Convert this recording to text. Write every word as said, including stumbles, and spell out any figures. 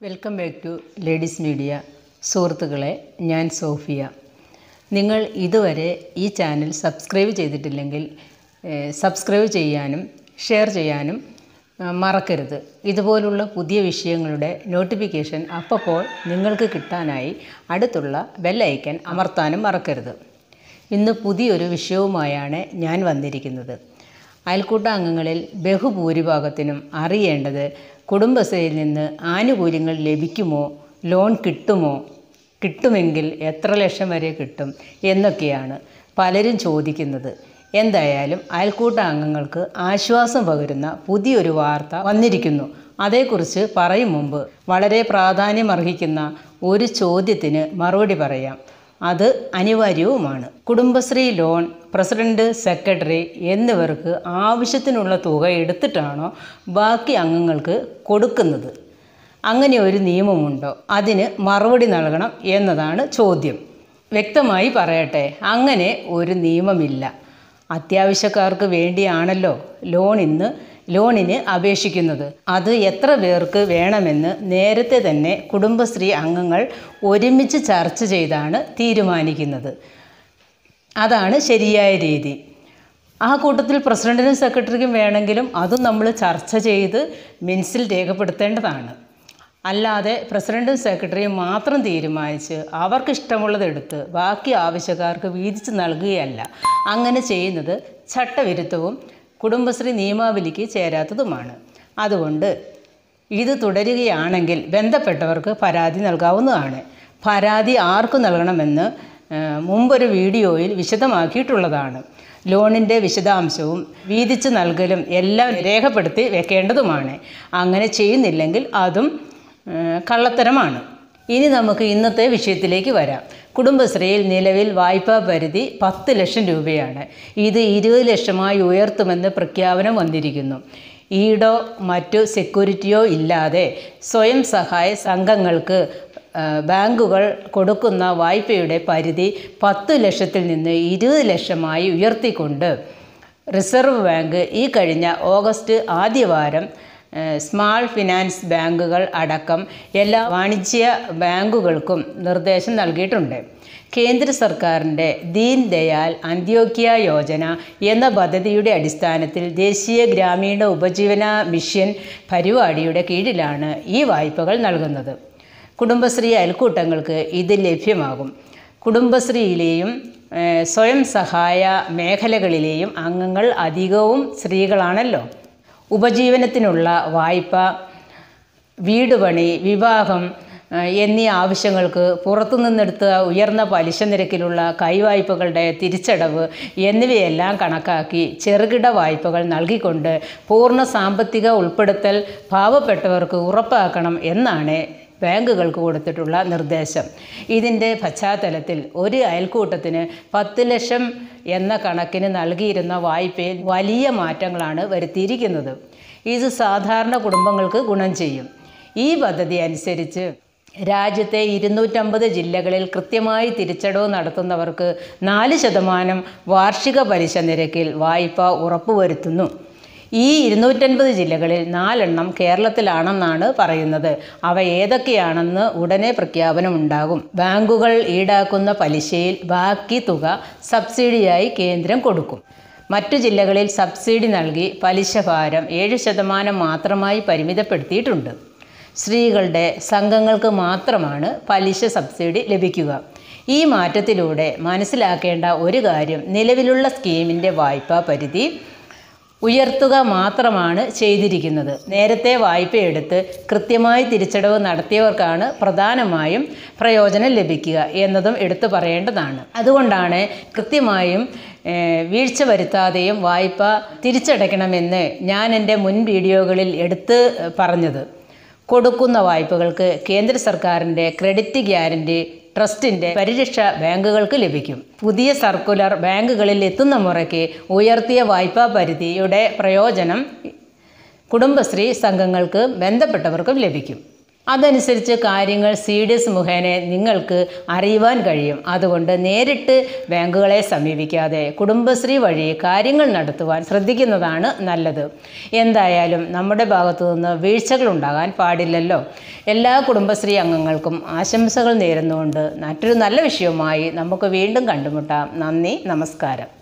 Welcome back to ladies media. സുഹൃത്തുക്കളെ, ഞാൻ Sofia. നിങ്ങൾ ഇതുവരെ ഈ ചാനൽ സബ്സ്ക്രൈബ് ചെയ്തിട്ടില്ലെങ്കിൽ സബ്സ്ക്രൈബ് ചെയ്യാനും ഷെയർ ചെയ്യാനും മറക്കരുത്. ഇതുപോലുള്ള പുതിയ വിഷയങ്ങളുടെ നോട്ടിഫിക്കേഷൻ അപ്പോൾ നിങ്ങൾക്ക് കിട്ടാനായി അടുത്തുള്ള ബെൽ ഐക്കൺ അമർത്താനും മറക്കരുത്. ഇന്ന് പുതിയൊരു വിഷയവുമായാണ് ഞാൻ വന്നിരിക്കുന്നത്. അയൽക്കൂട്ട അംഗങ്ങളിൽ ബഹുഭൂരിഭാഗത്തിനും അറിയേണ്ടത് കുടുംബശ്രീയിൽ നിന്ന് ആനുകൂല്യങ്ങൾ ലഭിക്കുമോ, ലോൺ കിട്ടുമോ, കിട്ടുമെങ്കിൽ എത്ര ലക്ഷം വരെ കിട്ടും എന്നൊക്കെയാണ് പലരും ചോദിക്കുന്നത്. എന്തായാലും അയൽക്കൂട്ട അംഗങ്ങൾക്ക് ആശ്വാസം പകരുന്ന പുതിയൊരു വാർത്ത വന്നിരിക്കുന്നു. അതേക്കുറിച്ച് പറയും മുമ്പ് വളരെ പ്രാധാന്യമർഹിക്കുന്ന ഒരു ചോദ്യത്തിന് മറുപടി പറയാം. അത് അനിവാര്യവുമാണ്. കുടുംബശ്രീ ലോൺ പ്രസിഡന്റ്, സെക്രട്ടറി എന്നിവർക്ക് ആവശ്യത്തിനുള്ള തുക എടുത്തിട്ടാണോ ബാക്കി അംഗങ്ങൾക്ക് കൊടുക്കുന്നത്? അങ്ങനെ ഒരു നിയമമുണ്ടോ? അതിന് മറുപടി നൽകണം എന്നതാണ് ചോദ്യം. വ്യക്തമായി പറയട്ടെ, അങ്ങനെ ഒരു നിയമമില്ല. അത്യാവശ്യക്കാർക്ക് വേണ്ടിയാണല്ലോ ലോൺ ഇന്ന് ലോണിന് അപേക്ഷിക്കുന്നത്. അത് എത്ര പേർക്ക് വേണമെന്ന് നേരത്തെ തന്നെ കുടുംബശ്രീ അംഗങ്ങൾ ഒരുമിച്ച് ചർച്ച ചെയ്താണ് തീരുമാനിക്കുന്നത്. അതാണ് ശരിയായ രീതി. ആ കൂട്ടത്തിൽ പ്രസിഡന്റിനും സെക്രട്ടറിക്കും വേണമെങ്കിലും അതും നമ്മൾ ചർച്ച ചെയ്ത് മിനിറ്റ്സിൽ രേഖപ്പെടുത്തേണ്ടതാണ്. അല്ലാതെ പ്രസിഡന്റും സെക്രട്ടറിയും മാത്രം തീരുമാനിച്ച് അവർക്കിഷ്ടമുള്ളതെടുത്ത് ബാക്കി ആവശ്യക്കാർക്ക് വീതിച്ച് നൽകുകയല്ല. അങ്ങനെ ചെയ്യുന്നത് ചട്ടവിരുദ്ധവും കുടുംബശ്രീ നിയമാവലിക്ക് ചേരാത്തതുമാണ്. അതുകൊണ്ട് ഇത് തുടരുകയാണെങ്കിൽ ബന്ധപ്പെട്ടവർക്ക് പരാതി നൽകാവുന്നതാണ്. പരാതി ആർക്ക് നൽകണമെന്ന് മുമ്പൊരു വീഡിയോയിൽ വിശദമാക്കിയിട്ടുള്ളതാണ്. ലോണിൻ്റെ വിശദാംശവും വീതിച്ച് നൽകലും എല്ലാം രേഖപ്പെടുത്തി വെക്കേണ്ടതുമാണ്. അങ്ങനെ ചെയ്യുന്നില്ലെങ്കിൽ അതും കള്ളത്തരമാണ്. ഇനി നമുക്ക് ഇന്നത്തെ വിഷയത്തിലേക്ക് വരാം. കുടുംബശ്രീയിൽ നിലവിൽ വായ്പാ പരിധി പത്ത് ലക്ഷം രൂപയാണ്. ഇത് ഇരുപത് ലക്ഷമായി ഉയർത്തുമെന്ന് പ്രഖ്യാപനം വന്നിരിക്കുന്നു. ഈടോ മറ്റു സെക്യൂരിറ്റിയോ ഇല്ലാതെ സ്വയം സഹായ സംഘങ്ങൾക്ക് ബാങ്കുകൾ കൊടുക്കുന്ന വായ്പയുടെ പരിധി പത്ത് ലക്ഷത്തിൽ നിന്ന് ഇരുപത് ലക്ഷമായി ഉയർത്തിക്കൊണ്ട് റിസർവ് ബാങ്ക് ഈ കഴിഞ്ഞ ഓഗസ്റ്റ് ആദ്യവാരം സ്മാൾ ഫിനാൻസ് ബാങ്കുകൾ അടക്കം എല്ലാ വാണിജ്യ ബാങ്കുകൾക്കും നിർദ്ദേശം നൽകിയിട്ടുണ്ട്. കേന്ദ്ര സർക്കാരിൻ്റെ ദീൻ ദയാൽ അന്ത്യോക്യ യോജന എന്ന പദ്ധതിയുടെ അടിസ്ഥാനത്തിൽ ദേശീയ ഗ്രാമീണ ഉപജീവന മിഷൻ പരിപാടിയുടെ കീഴിലാണ് ഈ വായ്പകൾ നൽകുന്നത്. കുടുംബശ്രീ അയൽക്കൂട്ടങ്ങൾക്ക് ഇത് ലഭ്യമാകും. കുടുംബശ്രീയിലെയും സ്വയം സഹായ മേഖലകളിലെയും അംഗങ്ങൾ അധികവും സ്ത്രീകളാണല്ലോ. ഉപജീവനത്തിനുള്ള വായ്പ, വീട് പണി, വിവാഹം എന്നീ ആവശ്യങ്ങൾക്ക് പുറത്തുനിന്നെടുത്ത ഉയർന്ന പലിശ നിരക്കിലുള്ള കൈവായ്പകളുടെ തിരിച്ചടവ് എന്നിവയെല്ലാം കണക്കാക്കി ചെറുകിട വായ്പകൾ നൽകിക്കൊണ്ട് പൂർണ്ണ സാമ്പത്തിക ഉൾപ്പെടുത്തൽ പാവപ്പെട്ടവർക്ക് ഉറപ്പാക്കണം എന്നാണ് ബാങ്കുകൾക്ക് കൊടുത്തിട്ടുള്ള നിർദ്ദേശം. ഇതിൻ്റെ പശ്ചാത്തലത്തിൽ ഒരു അയൽക്കൂട്ടത്തിന് പത്ത് ലക്ഷം എന്ന കണക്കിന് നൽകിയിരുന്ന വായ്പയിൽ വലിയ മാറ്റങ്ങളാണ് വരുത്തിയിരിക്കുന്നത്. ഇത് സാധാരണ കുടുംബങ്ങൾക്ക് ഗുണം ചെയ്യും. ഈ പദ്ധതി അനുസരിച്ച് രാജ്യത്തെ ഇരുന്നൂറ്റമ്പത് ജില്ലകളിൽ കൃത്യമായി തിരിച്ചടവ് നടത്തുന്നവർക്ക് നാല് ശതമാനം വാർഷിക പലിശ നിരക്കിൽ വായ്പ ഉറപ്പുവരുത്തുന്നു. ഈ ഇരുന്നൂറ്റൻപത് ജില്ലകളിൽ നാലെണ്ണം കേരളത്തിലാണെന്നാണ് പറയുന്നത്. അവ ഏതൊക്കെയാണെന്ന് ഉടനെ പ്രഖ്യാപനമുണ്ടാകും. ബാങ്കുകൾ ഈടാക്കുന്ന പലിശയിൽ ബാക്കി തുക സബ്സിഡിയായി കേന്ദ്രം കൊടുക്കും. മറ്റു ജില്ലകളിൽ സബ്സിഡി നൽകി പലിശ ഭാരം ഏഴ് ശതമാനം മാത്രമായി പരിമിതപ്പെടുത്തിയിട്ടുണ്ട്. സ്ത്രീകളുടെ സംഘങ്ങൾക്ക് മാത്രമാണ് പലിശ സബ്സിഡി ലഭിക്കുക. ഈ മാറ്റത്തിലൂടെ മനസ്സിലാക്കേണ്ട ഒരു കാര്യം, നിലവിലുള്ള സ്കീമിൻ്റെ വായ്പാ പരിധി ഉയർത്തുക മാത്രമാണ് ചെയ്തിരിക്കുന്നത്. നേരത്തെ വായ്പയെടുത്ത് കൃത്യമായി തിരിച്ചടവ് നടത്തിയവർക്കാണ് പ്രധാനമായും പ്രയോജനം ലഭിക്കുക എന്നതും എടുത്തു പറയേണ്ടതാണ്. അതുകൊണ്ടാണ് കൃത്യമായും വീഴ്ച വരുത്താതെയും വായ്പ തിരിച്ചടയ്ക്കണമെന്ന് ഞാൻ എൻ്റെ മുൻ വീഡിയോകളിൽ എടുത്ത് പറഞ്ഞത്. കൊടുക്കുന്ന വായ്പകൾക്ക് കേന്ദ്ര സർക്കാരിൻ്റെ ക്രെഡിറ്റ് ഗ്യാരണ്ടി ട്രസ്റ്റിൻ്റെ പരിരക്ഷ ബാങ്കുകൾക്ക് ലഭിക്കും. പുതിയ സർക്കുലർ ബാങ്കുകളിൽ എത്തുന്ന മുറയ്ക്ക് ഉയർത്തിയ വായ്പാ പരിധിയുടെ പ്രയോജനം കുടുംബശ്രീ സംഘങ്ങൾക്ക് ബന്ധപ്പെട്ടവർക്കും ലഭിക്കും. അതനുസരിച്ച് കാര്യങ്ങൾ സി ഡി എസ് മുഖേന നിങ്ങൾക്ക് അറിയുവാൻ കഴിയും. അതുകൊണ്ട് നേരിട്ട് ബാങ്കുകളെ സമീപിക്കാതെ കുടുംബശ്രീ വഴി കാര്യങ്ങൾ നടത്തുവാൻ ശ്രദ്ധിക്കുന്നതാണ് നല്ലത്. എന്തായാലും നമ്മുടെ ഭാഗത്തു നിന്ന് വീഴ്ചകൾ ഉണ്ടാകാൻ പാടില്ലല്ലോ. എല്ലാ കുടുംബശ്രീ അംഗങ്ങൾക്കും ആശംസകൾ നേരുന്നുകൊണ്ട് മറ്റൊരു നല്ല വിഷയവുമായി നമുക്ക് വീണ്ടും കണ്ടുമുട്ടാം. നന്ദി, നമസ്കാരം.